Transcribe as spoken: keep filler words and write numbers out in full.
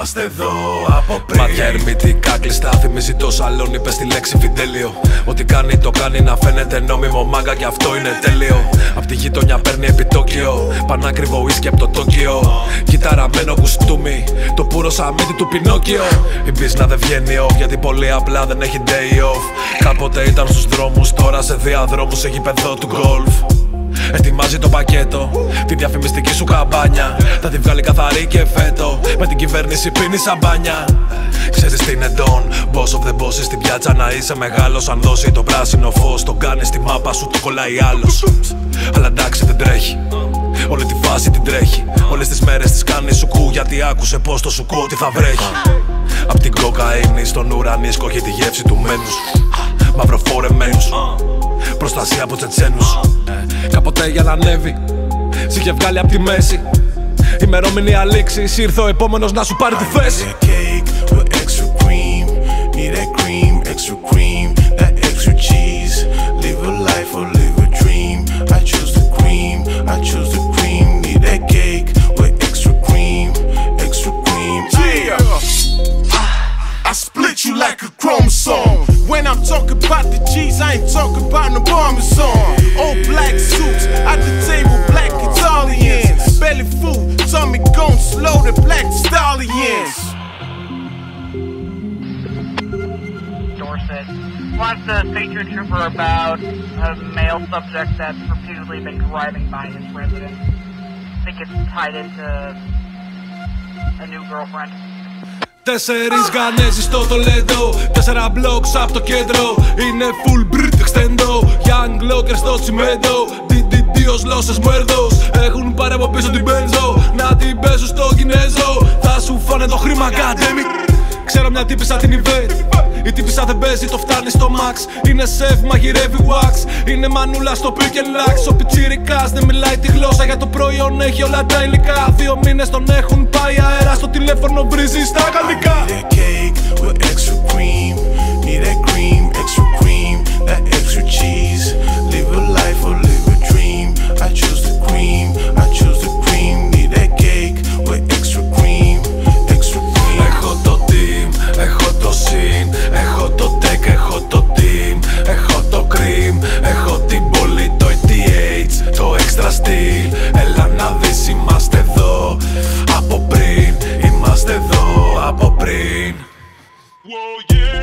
είμαστε εδώ από πριν. Μάτια ερμητικά κλειστά, θυμίζει το σαλόνι, πες τη λέξη φιντέλιο. Ό,τι κάνει το κάνει να φαίνεται νόμιμο, μάγκα κι αυτό είναι τέλειο. Απ' τη γειτονιά παίρνει επιτόκιο, πανάκριβο ουίσκι απ' το Τόκιο. Κυταραμένο κουστούμι, το πουρο σαμίτι του Πινόκιο. Η μπίσνα δεν βγαίνει off, γιατί πολύ απλά δεν έχει day off. Κάποτε ήταν στους δρόμους, τώρα σε διαδρόμους σε γήπεδο του γκολφ. Ετοιμάζει το πακέτο, τη διαφημιστική σου καμπάνια. Θα τη βγάλει καθαρή και φέτο, με την κυβέρνηση πίνει σαμπάνια. Ξέρεις τι είναι τον boss of the bosses στην πιάτσα, να είσαι μεγάλος. Αν δώσει το πράσινο φως, τον κάνει στη μάπα σου, το κολλάει άλλος. Αλλά εντάξει δεν τρέχει, όλη τη φάση την τρέχει. Όλες τις μέρες τις κάνει σουκού, γιατί άκουσε πως το σουκού ότι θα βρέχει. Απ' την κοκαίνη στον ουρανίσκο έχει τη γεύση του μένους. Μαυροφορεμένους, προστασία από τσετσένους. Κάποτε για να ανέβει, σ' είχε βγάλει απ' τη μέση. Ημερομηνία λήξης, ήρθε ο επόμενος να σου πάρει τη θέση. You like a chromosome. When I'm talking about the G's, I ain't talking about no Parmesan. All black suits at the table, black Italians. Belly full, tummy gone slow, the black stallions. Dorset wants to speak to a trooper about a male subject that's repeatedly been driving by his residence. I think it's tied into a new girlfriend. Τέσσερις γανέζοι στο Τολέντο, τέσσερα μπλοκς απ' το κέντρο. Είναι full Brit extendo, young locker στο τσιμέντο. Διδιδίος λόσες μουέρδος, έχουν πάρει από πίσω την μπένζο. Να την πέσουν στο Κινέζο, θα σου φάνε το χρήμα goddammit. Ξέρω μια τύπισσα την Ιβέτ, η τύπισσα δεν παίζει, το φτάνει στο max. Είναι σεφ, μαγειρεύει wax, είναι μανούλα στο pick and lax. Ο πιτσιρικάς δεν μιλάει τη γλώσσα, για το προϊόν έχει όλα τα υλικά. Δύο μήνες τον έχουν πάει αέρα, στο τηλέφωνο βρίζει στα γαλλικά. Έχω το tech, έχω το team, έχω το cream, έχω την πόλη, το έι τι έιτς, το extra steel. Έλα να δεις, είμαστε εδώ από πριν, είμαστε εδώ από πριν. Whoa, yeah.